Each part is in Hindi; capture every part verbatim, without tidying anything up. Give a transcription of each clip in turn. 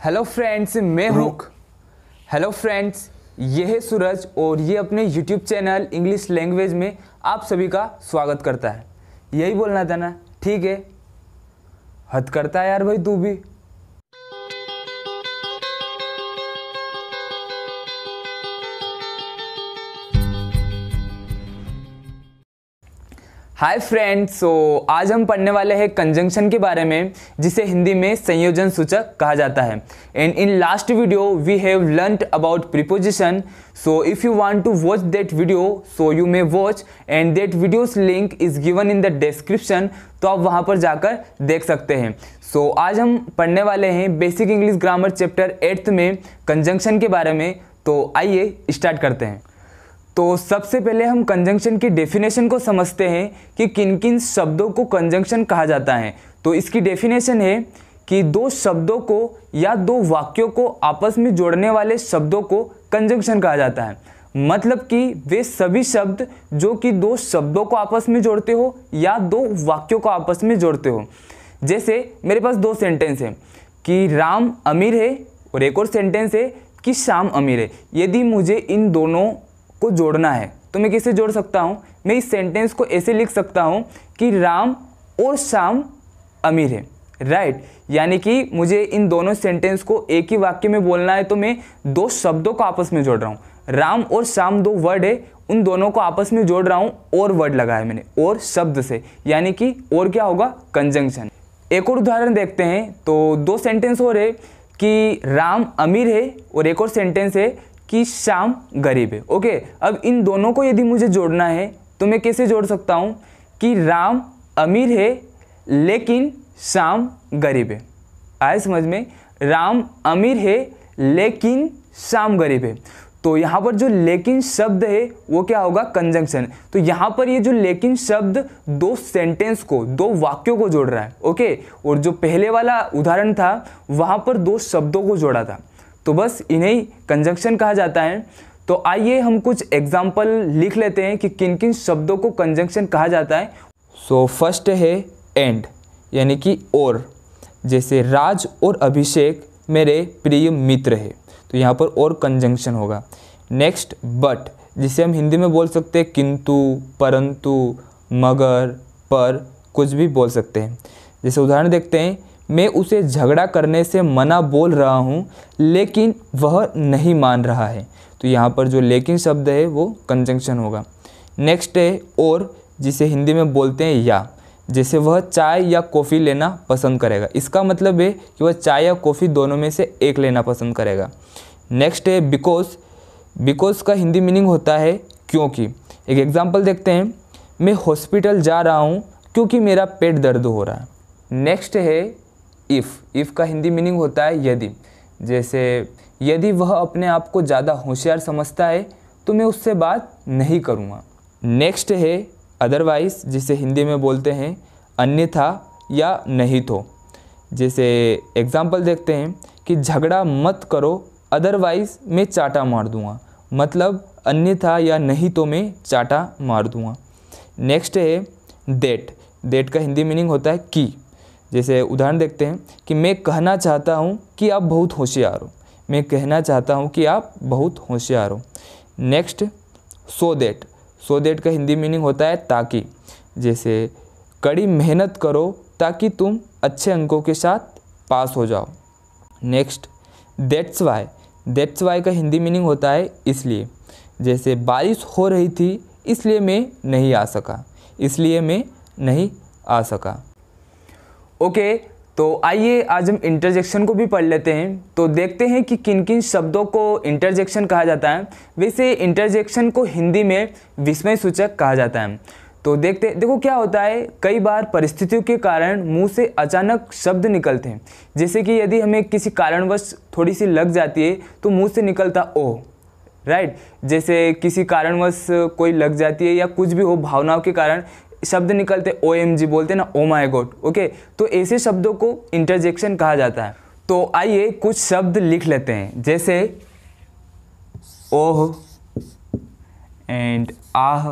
हेलो फ्रेंड्स, मैं हूँ हेलो फ्रेंड्स ये है सूरज और ये अपने यूट्यूब चैनल इंग्लिश लैंग्वेज में आप सभी का स्वागत करता है। यही बोलना था ना? ठीक है, हद करता है यार भाई तू भी। हाय फ्रेंड्स, सो आज हम पढ़ने वाले हैं कंजंक्शन के बारे में, जिसे हिंदी में संयोजन सूचक कहा जाता है। And in last video we have learned about preposition. So if you want to watch that video so you may watch and that video's link is given in the description, तो आप वहां पर जाकर देख सकते हैं। सो so, आज हम पढ़ने वाले हैं basic English grammar chapter eighth में कंजंक्शन के बारे में। तो आइए स्टार्ट करते हैं। तो सबसे पहले हम कंजंक्शन की डेफिनेशन को समझते हैं कि किन किन शब्दों को कंजंक्शन कहा जाता है। तो इसकी डेफिनेशन है कि दो शब्दों को या दो वाक्यों को आपस में जोड़ने वाले शब्दों को कंजंक्शन कहा जाता है। मतलब कि वे सभी शब्द जो कि दो शब्दों को आपस में जोड़ते हो या दो वाक्यों को आपस में जोड़ते हो। जैसे मेरे पास दो सेंटेंस है कि राम अमीर है और एक और सेंटेंस है कि श्याम अमीर है। यदि मुझे इन दोनों को जोड़ना है तो मैं कैसे जोड़ सकता हूँ? मैं इस सेंटेंस को ऐसे लिख सकता हूँ कि राम और श्याम अमीर है, राइट। यानी कि मुझे इन दोनों सेंटेंस को एक ही वाक्य में बोलना है, तो मैं दो शब्दों को आपस में जोड़ रहा हूँ। राम और श्याम दो वर्ड है, उन दोनों को आपस में जोड़ रहा हूँ, और वर्ड लगाया मैंने और शब्द से, यानी कि और क्या होगा? कंजंक्शन। एक और उदाहरण देखते हैं। तो दो सेंटेंस और है कि राम अमीर है और एक और सेंटेंस है कि श्याम गरीब है। ओके, अब इन दोनों को यदि मुझे जोड़ना है तो मैं कैसे जोड़ सकता हूँ कि राम अमीर है लेकिन श्याम गरीब है। आए समझ में? राम अमीर है लेकिन श्याम गरीब है। तो यहाँ पर जो लेकिन शब्द है वो क्या होगा? कंजंक्शन। तो यहाँ पर ये जो लेकिन शब्द दो सेंटेंस को, दो वाक्यों को जोड़ रहा है। ओके, और जो पहले वाला उदाहरण था वहाँ पर दो शब्दों को जोड़ा था, तो बस इन्हें कंजंक्शन कहा जाता है। तो आइए हम कुछ एग्जाम्पल लिख लेते हैं कि किन किन शब्दों को कंजंक्शन कहा जाता है। सो फर्स्ट है एंड, यानी कि और। जैसे राज और अभिषेक मेरे प्रिय मित्र है, तो यहाँ पर और कंजंक्शन होगा। नेक्स्ट बट, जिसे हम हिंदी में बोल सकते हैं किंतु, परंतु, मगर, पर, कुछ भी बोल सकते हैं। जैसे उदाहरण देखते हैं, मैं उसे झगड़ा करने से मना बोल रहा हूँ लेकिन वह नहीं मान रहा है, तो यहाँ पर जो लेकिन शब्द है वो कंजंक्शन होगा। नेक्स्ट है और, जिसे हिंदी में बोलते हैं या। जैसे वह चाय या कॉफ़ी लेना पसंद करेगा, इसका मतलब है कि वह चाय या कॉफ़ी दोनों में से एक लेना पसंद करेगा। नेक्स्ट है बिकॉज। बिकॉज का हिंदी मीनिंग होता है क्योंकि। एक एग्जाम्पल देखते हैं, मैं हॉस्पिटल जा रहा हूँ क्योंकि मेरा पेट दर्द हो रहा है। नेक्स्ट है इफ़। इफ़ का हिंदी मीनिंग होता है यदि। जैसे यदि वह अपने आप को ज़्यादा होशियार समझता है तो मैं उससे बात नहीं करूँगा। नेक्स्ट है अदरवाइज़, जिसे हिंदी में बोलते हैं अन्यथा या नहीं तो। जैसे एग्जाम्पल देखते हैं कि झगड़ा मत करो अदरवाइज़ मैं चाटा मार दूँगा, मतलब अन्यथा या नहीं तो मैं चाटा मार दूँगा। नेक्स्ट है दैट। दैट का हिंदी मीनिंग होता है कि। जैसे उदाहरण देखते हैं कि मैं कहना चाहता हूँ कि आप बहुत होशियार हो। मैं कहना चाहता हूँ कि आप बहुत होशियार हो। Next so that. So that का हिंदी मीनिंग होता है ताकि। जैसे कड़ी मेहनत करो ताकि तुम अच्छे अंकों के साथ पास हो जाओ। Next that's why. That's why का हिंदी मीनिंग होता है इसलिए। जैसे बारिश हो रही थी इसलिए मैं नहीं आ सका, इसलिए मैं नहीं आ सका। ओके okay, तो आइए आज हम इंटरजेक्शन को भी पढ़ लेते हैं। तो देखते हैं कि किन किन शब्दों को इंटरजेक्शन कहा जाता है। वैसे इंटरजेक्शन को हिंदी में विस्मय सूचक कहा जाता है। तो देखते देखो क्या होता है, कई बार परिस्थितियों के कारण मुंह से अचानक शब्द निकलते हैं। जैसे कि यदि हमें किसी कारणवश थोड़ी सी लग जाती है तो मुँह से निकलता ओह, राइट। जैसे किसी कारणवश कोई लग जाती है या कुछ भी हो, भावनाओं के कारण शब्द निकलते, ओ एम जी बोलते ना, ओ माई गॉड। ओके, तो ऐसे शब्दों को इंटरजेक्शन कहा जाता है। तो आइए कुछ शब्द लिख लेते हैं। जैसे ओह एंड आह,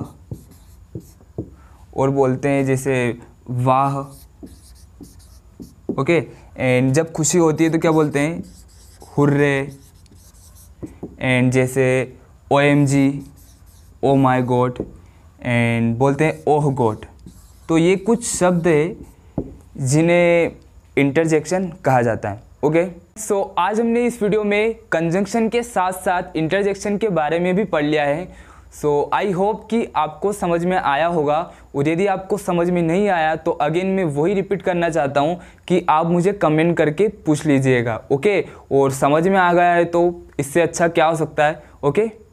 और बोलते हैं जैसे वाह। ओके, एंड जब खुशी होती है तो क्या बोलते हैं? हुर्रे, एंड जैसे O M G, oh my God, and बोलते हैं ओह गॉड। तो ये कुछ शब्द है जिन्हें इंटरजेक्शन कहा जाता है। ओके, सो आज हमने इस वीडियो में कंजंक्शन के साथ साथ इंटरजेक्शन के बारे में भी पढ़ लिया है। सो आई होप कि आपको समझ में आया होगा, और यदि आपको समझ में नहीं आया तो अगेन मैं वही रिपीट करना चाहता हूँ कि आप मुझे कमेंट करके पूछ लीजिएगा। ओके, और समझ में आ गया है तो इससे अच्छा क्या हो सकता है। ओके।